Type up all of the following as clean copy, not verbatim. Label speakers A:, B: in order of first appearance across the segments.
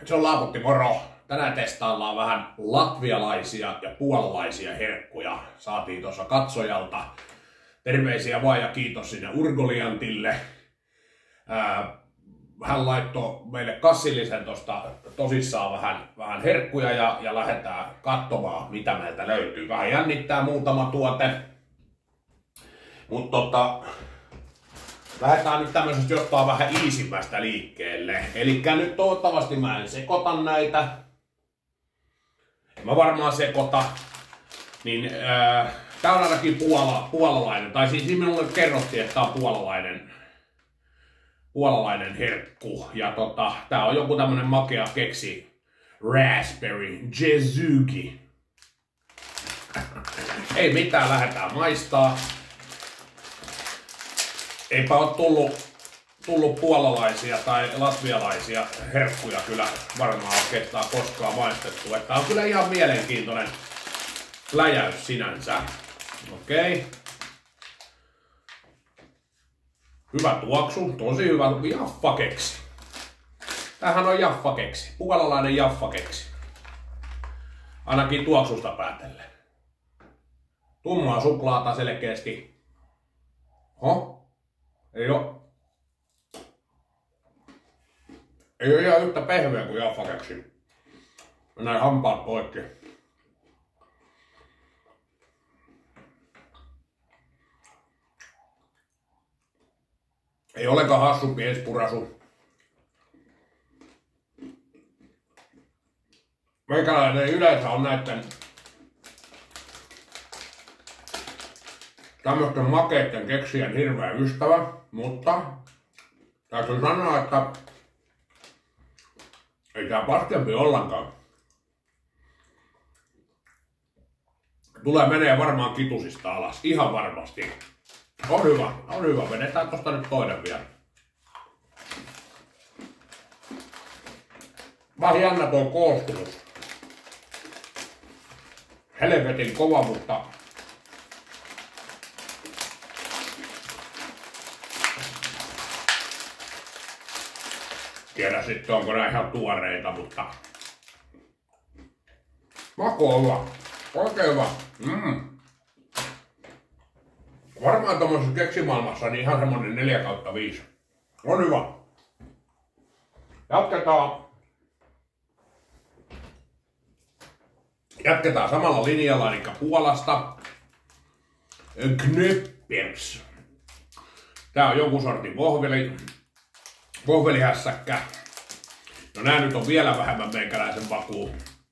A: Se on Laaputti moro. Tänään testaillaan vähän latvialaisia ja puolalaisia herkkuja. Saatiin tuossa katsojalta terveisiä vaan ja kiitos sinne Urgoliantille. Hän laittoi meille kassillisen tosta tosissaan vähän herkkuja ja lähdetään katsomaan mitä meiltä löytyy. Vähän jännittää muutama tuote. Mutta lähdetään nyt tämmöisestä jostain vähän iisimmästä liikkeelle. Elikkä nyt toivottavasti mä en sekoita näitä. En mä varmaan sekota. Niin tää on ainakin puolalainen. Tai siis minulle kerrottiin, että tää on puolalainen herkku. Ja tää on joku tämmönen makea keksi. Raspberry Jezuki. Ei mitään, lähdetään maistaa. Eipä ole tullut puolalaisia tai latvialaisia herkkuja kyllä varmaan oikeastaan koskaan maistettu. Että on kyllä ihan mielenkiintoinen läjäys sinänsä. Okei. Hyvä tuoksu, tosi hyvä jaffakeksi. Tämähän on jaffakeksi, puolalainen jaffakeksi. Ainakin tuoksusta päätellen. Tummaa suklaata selkeästi. Ei oo ihan yhtä pehmeä kuin jaffakeksi. Näin hampaat poikki. Ei olekaan hassumpi enspurasu. Meikäläinen ei yleensä on näitten tämmöisten makeitten keksien hirveä ystävä, mutta täytyy sanoa, että ei tää paskempi ollenkaan. Menee varmaan kitusista alas, ihan varmasti. On hyvä. Vedetään tosta nyt toinen vielä. Vähän jännä tuo koostumus. Helvetin kova, mutta tiedä sitten onko nää ihan tuoreita, mutta maku on hyvä. Oikein hyvä. Varmaan tommosessa keksimaailmassa niin ihan semmonen 4/5. On hyvä. Jatketaan samalla linjalla, eli Puolasta. Knöppers. Tää on joku sortin vohvelihässäkkä. No nää nyt on vielä vähemmän meikäläisen makuun.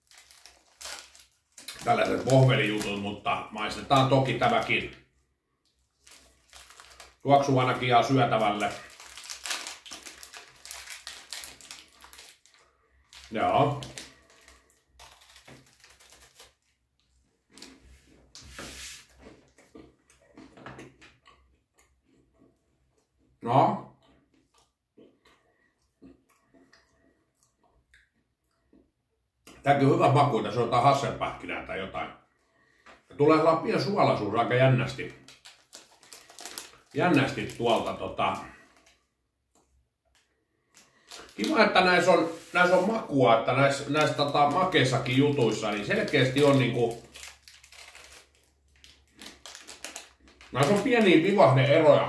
A: Tällaiset vohvelijutut, mutta maistetaan toki tämäkin. Tuoksuu ainakin ihan syötävälle. Joo. No. Tääkin on hyvä maku, tässä on jotain hasselpähkinää tai jotain. Ja tulee sellainen pieni suolaisuus aika jännästi tuolta Kiva, että näissä on makua, että näissä makeissakin jutuissa, niin selkeästi on niinku näissä on pieniä vivahde-eroja.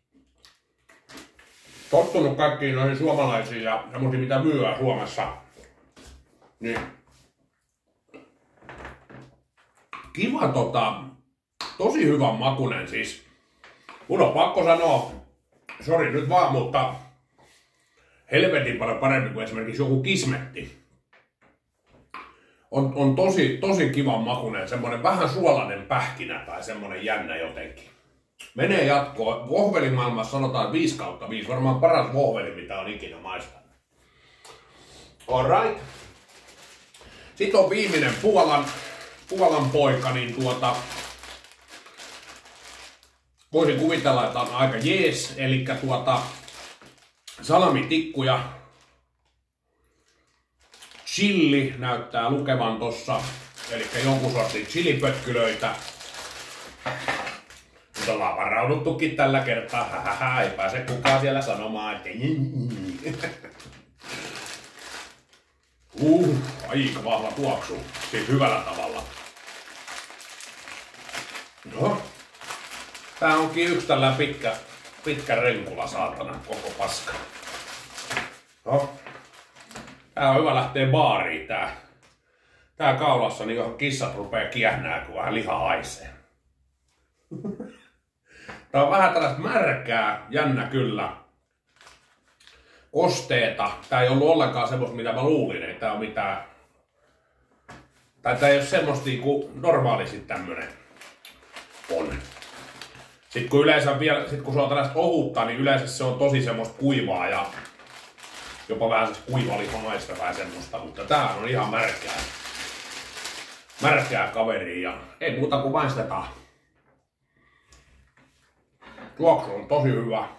A: Tottunut kaikkiin noihin suomalaisiin ja semmosia mitä myyä Suomessa. Niin. Kiva tosi hyvän makunen siis. Mun on pakko sanoa, sori nyt vaan, mutta helvetin paljon parempi kuin esimerkiksi joku kismetti. On tosi kivan makunen, semmonen vähän suolainen pähkinä tai semmonen jännä jotenkin. Menee jatkoon. Vohvelimaailmassa sanotaan 5/5, varmaan paras vohveli mitä on ikinä maistanut. Alright. Sitten on viimeinen Puolan poika, niin voisin kuvitella, että on aika jees, eli salamitikkuja, chili näyttää lukevan tossa, eli jonkun sortin chilipötkylöitä. Nyt ollaan varauduttukin tällä kertaa, ei pääse kukaan siellä sanomaan, että Aika vahva tuoksu. Siis hyvällä tavalla. No. Tää onkin yksi tällä pitkä renkula, saatana, koko paska. No. Tää on hyvä lähteä baariin, tää kaulassa, niin johon kissat rupee kiehnää, kun vähän liha haisee. Tää on vähän tällaista märkää, jännä kyllä. Kosteeta. Tää ei ollut ollenkaan semmoista, mitä mä luulin, ei tää on mitään. Tai tää ei oo semmoista niinku normaalisti tämmönen on. Sitten kun yleensä vielä, kun se on tällaista ohutta, niin yleensä se on tosi semmoista kuivaa ja jopa vähän kuivalihamaista vähän semmoista, mutta tää on ihan märkää kaveria ja ei muuta kuin maistetaan. Tuoksu on tosi hyvä.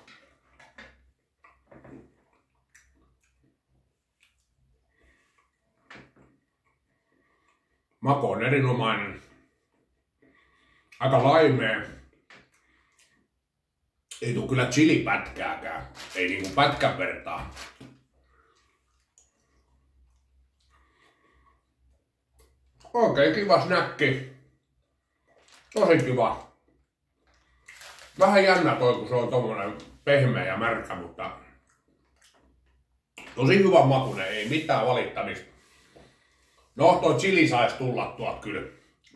A: Maku on erinomainen. Aika laimea. Ei tuu kyllä chilipätkääkään. Ei niinku pätkän vertaa. Oikein kiva snäkki. Tosi kiva. Vähän jännä toi, kun se on tommonen pehmeä ja märkä, mutta tosi hyvä makuinen, ei mitään valittamista. No, toi chili sais tulla tuolta kyllä.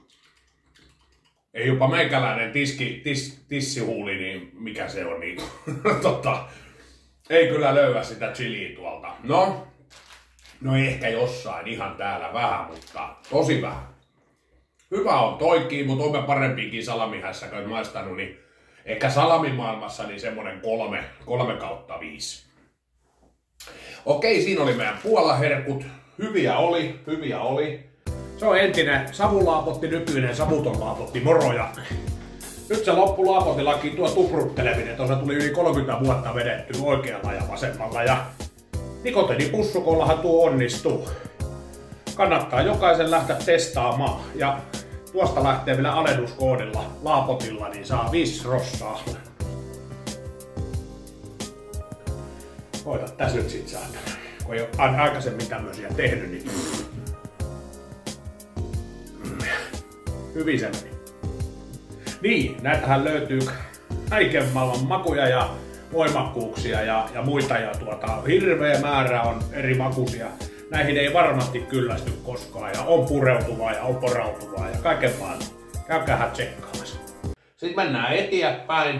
A: Ei jopa meikäläinen tissihuuli, niin mikä se on niin ei kyllä löyä sitä chiliä tuolta. No ehkä jossain ihan täällä vähän, mutta tosi vähän. Hyvä on toikin, mutta on parempiakin salamihässäköitä maistanut, niin ehkä salamimaailmassa niin semmonen 3/5. Okei, siinä oli meidän puolaherkut. Hyviä oli. Se on entinen savulaapotti, nykyinen savuton laapotti, moroja. Nyt se loppulaapotillakin tuo tuprutteleminen, tuossa tuli yli 30 vuotta vedetty oikealla ja vasemmalla ja nikotiinipussukollahan tuo onnistuu. Kannattaa jokaisen lähteä testaamaan ja tuosta lähtee vielä alennuskoodilla laapotilla, niin saa 5 rossaa. Koita tässä nyt sit saada. Kun ei ole aikaisemmin tämmösiä tehnyt, niin hyvin se meni. Niin, näitähän löytyy kaiken maailman makuja ja voimakkuuksia ja muita ja hirveä määrä on eri makuisia. Näihin ei varmasti kyllästy koskaan ja on pureutuvaa ja on porautuvaa ja kaiken maailman. Käykäähän tsekkaamassa. Sitten mennään eteenpäin.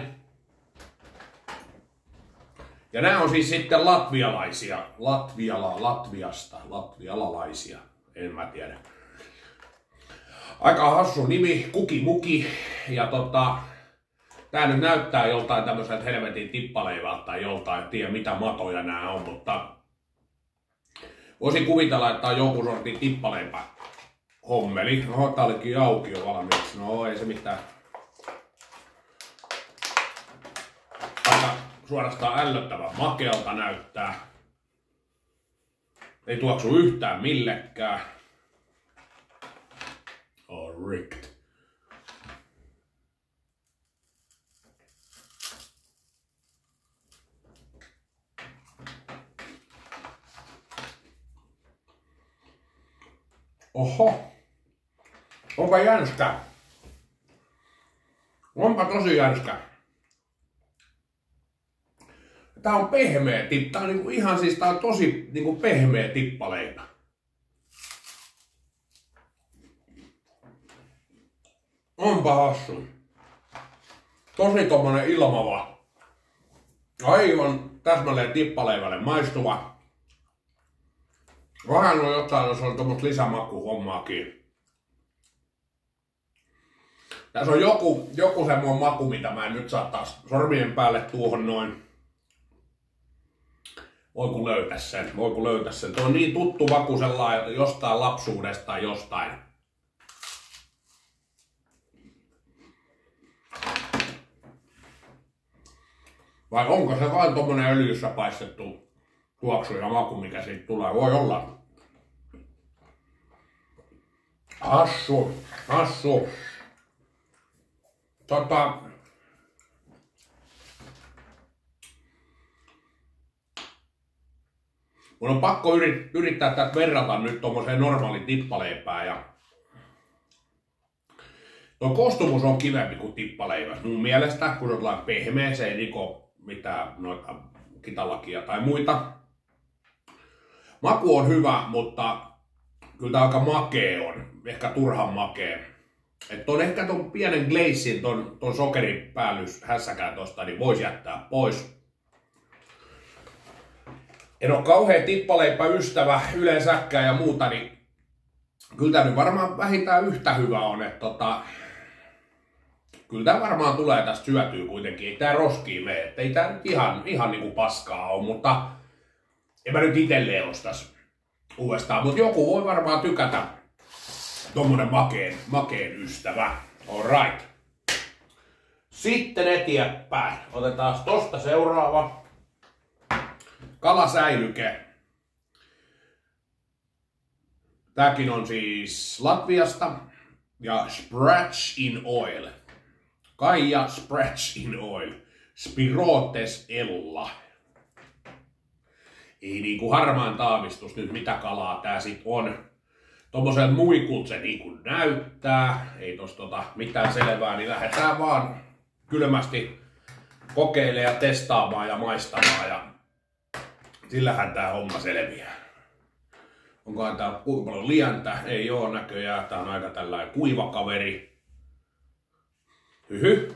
A: Ja nämä on siis sitten latvialaisia. Latvialalaisia. En mä tiedä. Aika hassu nimi, Kuki Muki. Ja tää nyt näyttää joltain tämmöiseltä helvetin tippaleivältä tai joltain, en tiedä mitä matoja nämä on, mutta voisin kuvitella, että on joku sortin tippaleipä hommeli. No, tää olikin auki jo valmiiksi. No, ei se mitään. Aika suorastaan ällöttävän makealta näyttää. Ei tuoksu yhtään millekään. Oh, rigged. Oho. Onpa jänskä. Onpa tosi jänskä. Tää on pehmeä tippa. Tää on niinku ihan siis tää on tosi niinku pehmeä tippaleipä. Onpa hassu. Tosi tommonen ilmava. Aivan täsmälleen tippaleivälle maistuva. Vähän on jotain, jos on tommoista lisämakuhommaakin. Tässä on joku semmoinen maku, mitä mä en nyt saa taas sormien päälle tuohon noin. Voiku löytää sen. Tuo on niin tuttu maku sellainen jostain lapsuudesta tai jostain. Vai onko se vain tommonen öljyssä paistettu tuoksu ja maku, mikä siitä tulee? Voi olla. Hassu. Mun on pakko yrittää tätä verrata nyt tommoseen normaaliin tippaleipään ja tuo koostumus on kivempi kuin tippaleivässä mun mielestä, kun on pehmeä, se ei riko mitään noita kitalakia tai muita. Maku on hyvä, mutta kyllä tää aika makee on, ehkä turhan makee. Että on ehkä ton pienen glazein, ton sokeripäällys hässäkään tosta, niin voisi jättää pois. En oo kauhean tippaleipäystävä yleensäkään ja muuta, niin kyllä tää nyt varmaan vähintään yhtä hyvä on, että kyllä tää varmaan tulee tästä syötyä kuitenkin, ei tää roskiin mene, että ei tää nyt ihan niinku paskaa ole, mutta en mä nyt itelleen ostais uudestaan, mutta joku voi varmaan tykätä. Tommonen makeen ystävä. Alright. Sitten eteenpäin. Otetaan tosta seuraava. Kalasäilyke. Tääkin on siis Latviasta. Ja Spratch in Oil. Kaija Spratch in Oil. Spirotes Ella. Ei niinku harmaan taavistus nyt mitä kalaa tää sit on. Tommosen muikult se niinku näyttää, ei tosta mitään selvää, niin lähdetään vaan kylmästi kokeilemaan ja testaamaan ja maistamaan ja sillähän tää homma selviää. Onkohan tää kuinka paljon lientä? Ei oo näköjään, tää on aika tällainen kuiva kaveri. Hyhy.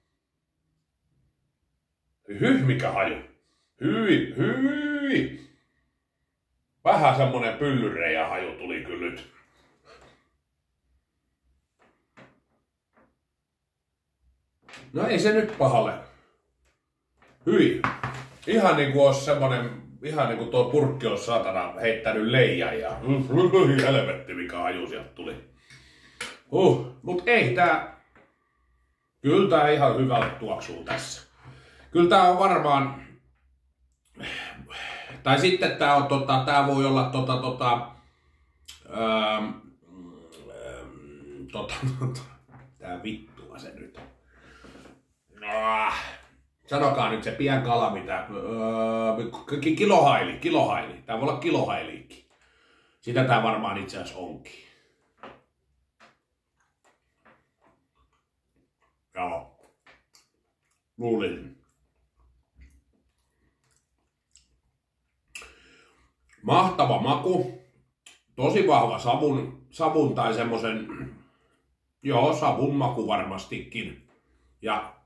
A: Hyhy, mikä haju. Hyi. Vähän semmonen pyllyreijä haju tuli kyllä nyt. No ei se nyt pahalle. Hyi. Ihan niinku ois semmonen, ihan niinku tuo purkki ois saatana heittänyt leijan ja helvetti mikä haju sieltä tuli. Mut ei tää, kyllä tää ihan hyvältä tuoksuu tässä. Kyllä tää on varmaan, tai sitten tää on tää voi olla tää vittua se nyt. Sanokaa nyt se pien kala mitä, kilohaili. Tää voi olla kilohailiikin. Sitä tää varmaan itse asiassa onkin. Joo. Luulin. Mahtava maku. Tosi vahva savun tai semmosen, savun maku varmastikin. Ja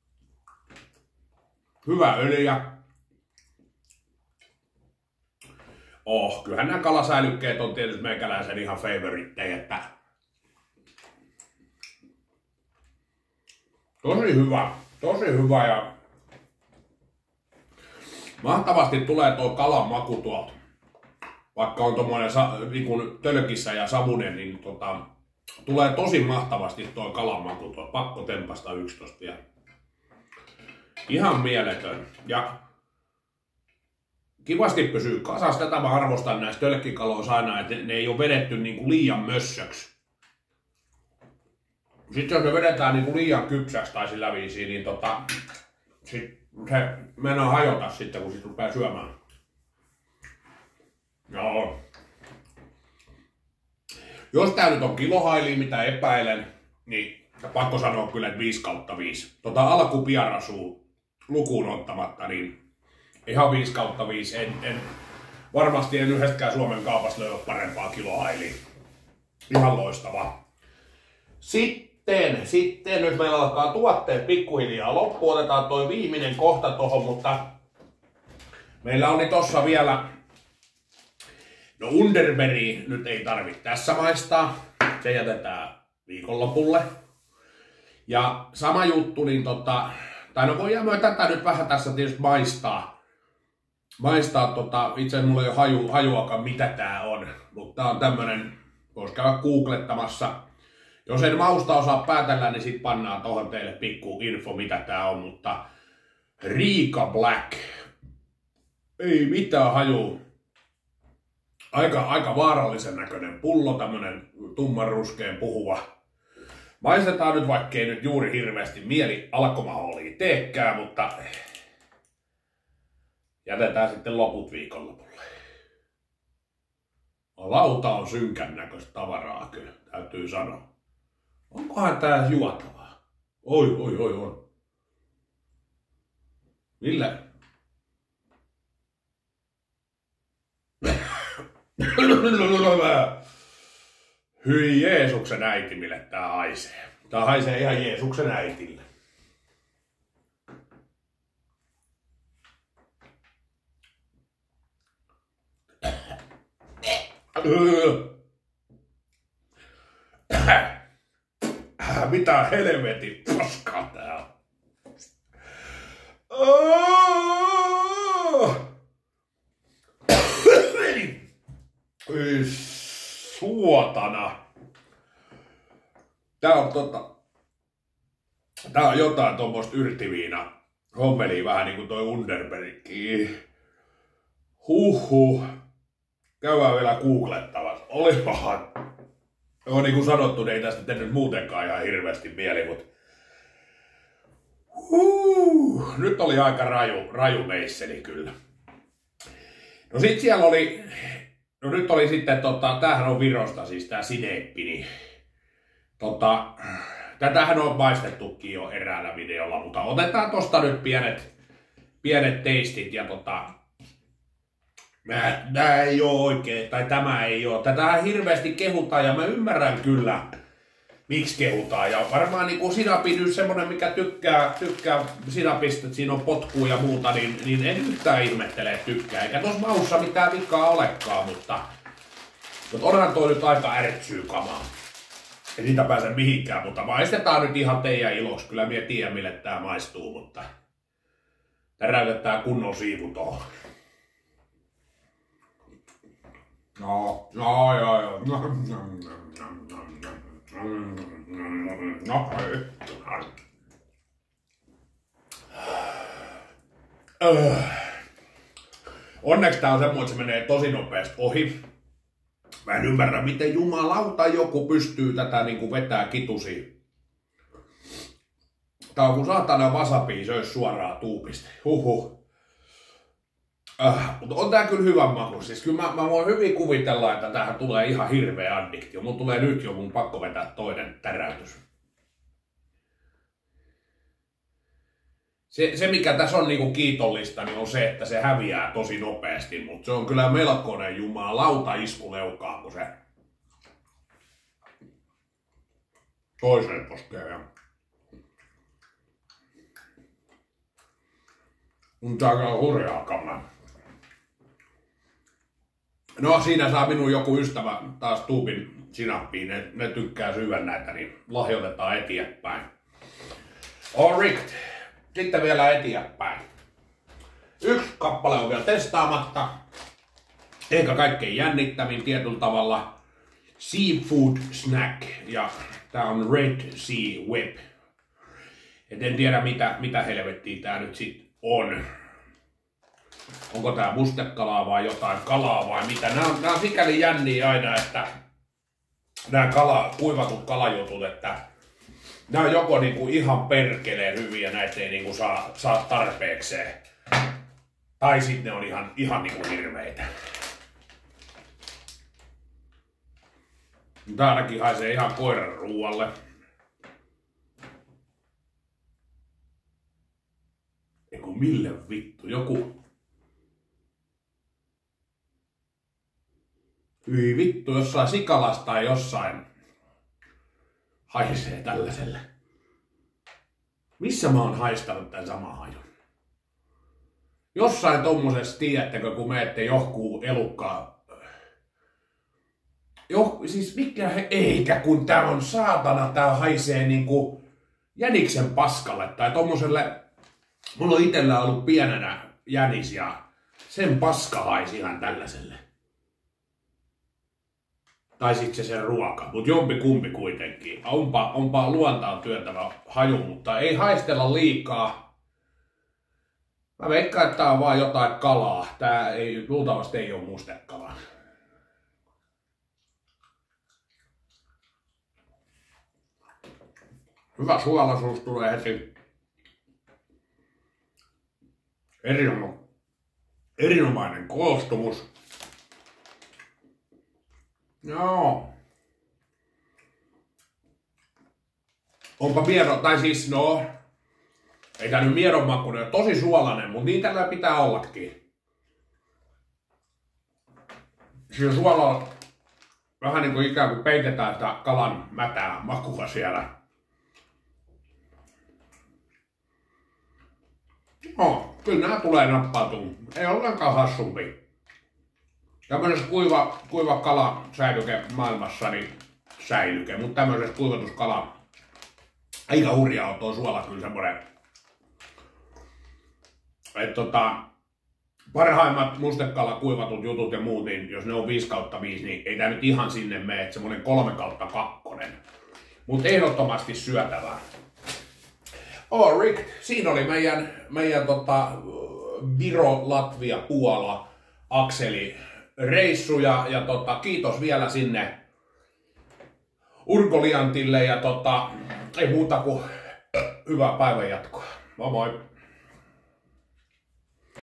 A: hyvä öljy. Kyllähän nämä kalasäilykkeet on tietysti meikäläisen ihan favorittejä, että tosi hyvä ja mahtavasti tulee tuo kalan maku tuolta. Vaikka on tommonen niin kuin tölkissä ja savunen, niin tulee tosi mahtavasti tuo kalan maku tuolta. Pakko tempasta 11 vielä. Ihan mieletön. Ja kivasti pysyy kasassa. Tätä mä arvostan näistä tölkkikaloissa aina, että ne ei ole vedetty niin kuin liian mössöksi. Sitten jos ne vedetään niin kuin liian kypsäksi tai sillä viisiin, niin sit se mennään hajota sitten, kun sit rupeaa syömään. Joo. Jos tää nyt on kilohaili, mitä epäilen, niin pakko sanoa kyllä, että 5/5. Alkupiarasua lukuun ottamatta, niin ihan 5/5. Varmasti en yhdestäkään Suomen kaupasta löydy parempaa kilohailia. Ihan loistava. Sitten nyt meillä alkaa tuotteet pikkuhiljaa loppu. Otetaan toi viimeinen kohta tohon, mutta meillä oli tossa vielä, no Underberry nyt ei tarvitse tässä maistaa. Se jätetään viikonlopulle. Ja sama juttu, niin tai no voidaan myös tätä nyt vähän tässä tietysti maistaa. Itse asiassa mulla ei ole hajuakaan mitä tää on, mutta tää on tämmönen, voisi käydä googlettamassa. Jos en mausta osaa päätellä, niin sit pannaan tohon teille pikku info mitä tää on, mutta Riga Black. Ei mitään hajua. Aika vaarallisen näköinen pullo, tämmönen tummanruskeen puhuva. Maistetaan nyt, vaikkei nyt juuri hirveästi mieli alkoholia teekään, mutta jätetään sitten loput viikonlopulle. Lauta on synkän näköistä tavaraa kyllä, täytyy sanoa. Onkohan tää juotavaa? Oi, on. Millä? Hyi Jeesuksen äiti, mille tää haisee. Tää haisee ihan Jeesuksen äitille. Mitä helvetin paskaa tää on? Suotana. Tää on jotain tommoista yrttiviina hommeliä, vähän niinku toi Underbergkin. Huhhuh. Käydään vielä googlettavassa. Olipahan. No niin kuin sanottu, niin ei tästä tehnyt muutenkaan ihan hirveästi mieli, mutta nyt oli aika raju meisseli kyllä. No sit siellä oli, no nyt oli sitten, tämähän on Virosta siis tää sineeppi, niin tätähän on maistettukin jo eräällä videolla, mutta otetaan tosta nyt pienet teistit ja Nää ei oo oikein, tai tämä ei oo. Tätähän hirveästi kehutaan ja mä ymmärrän kyllä, miksi kehutaan. Ja varmaan niin kuin sinapin nyt semmonen, mikä tykkää sinapista, että siinä on potkua ja muuta, niin en yhtään ihmettele tykkää. Eikä tossa maussa mitään vikaa olekaan, mutta onhan toi nyt aika ärtsyy kamaa. Ei siitä pääse mihinkään, mutta maistetaan nyt ihan teidän iloksi. Kyllä minä tiedän, mille tää maistuu, mutta täräytetään kunnon siivu tohon. No. Onneksi tää on semmoinen, että se menee tosi nopeasti ohi. Mä en ymmärrä, miten jumalauta joku pystyy tätä niinku vetää kitusiin. Tää on kun saatana wasabia söis suoraan tuupista. Huhhuh. Mutta on tää kyllä hyvän maku. Siis kyllä mä voin hyvin kuvitella, että tähän tulee ihan hirveä addiktio. Mun tulee nyt jo, mun pakko vetää toinen täräytys. Se mikä tässä on niinku kiitollista, niin on se, että se häviää tosi nopeasti. Mutta se on kyllä melkoinen jumalauta iskuleukaa, kun se toiseen poskee. Mutta aika hurjaa kamaa. No siinä saa minun joku ystävä taas tuupin sinappiin, ne tykkää syödä näitä, niin lahjoitetaan eteenpäin. Alright, sitten vielä eteenpäin. Yksi kappale on vielä testaamatta. Ehkä kaikkein jännittävin tietyllä tavalla. Seafood Snack ja tää on Red Sea Web. Et en tiedä mitä helvettiä tää nyt sit on. Onko tää mustekalaa vai jotain kalaa vai mitä. Nää on sikäli jänniä aina, että nää kuivatut kalajutut, että nää on joko niinku ihan perkeleen hyviä, näitä ei niinku saa tarpeekseen. Tai sitten ne on ihan niinku hirveitä. Tää ainakin haisee ihan koiran ruualle. Eiku mille vittu, joku. Hyi vittu, jossain Sikalassa tai jossain haisee tällaiselle. Missä mä oon haistanut tän saman hajun? Jossain tommosessa, tiedättekö, kun menette johkuu elukkaa. Siis mikä eikä kun tää on saatana, tää haisee niinku jäniksen paskalle tai tommoselle. Mulla on itellä ollut pienenä jänis ja sen paska haisi ihan tällaiselle. Tai sit se sen ruoka, mut jompi kumpi kuitenkin. Onpa luontaan työntävä haju, mutta ei haistella liikaa. Mä veikkaan, että tää on vaan jotain kalaa. Tää ei, luultavasti ei oo mustekalaa. Hyvä suolaisuus tulee heti. Erinomainen koostumus. Joo. Onpa miedon, tai siis no, ei tää nyt miedon makuinen, tosi suolainen, mutta niin tällä pitää ollakin. Siinä suolalla vähän niinku ikään kuin peitetään sitä kalan mätää makua siellä. No, kyllä nää tulee nappautumaan. Ei ollenkaan hassumpi. Tämmöisessä kuiva kalasäilyke maailmassa, niin säilyke, mutta tämmöisessä kuivatuskala aika hurjaa on tuo suola kyllä semmonen. Että parhaimmat mustekala kuivatut jutut ja muut, niin jos ne on 5/5, niin ei tää nyt ihan sinne mene, että semmonen 3/2. Mutta ehdottomasti syötävää. Rick, siinä oli meidän Viro, Latvia, Puola, akseli reissu ja kiitos vielä sinne Urkoliantille ja ei muuta kuin hyvää päivänjatkoa. Moi moi!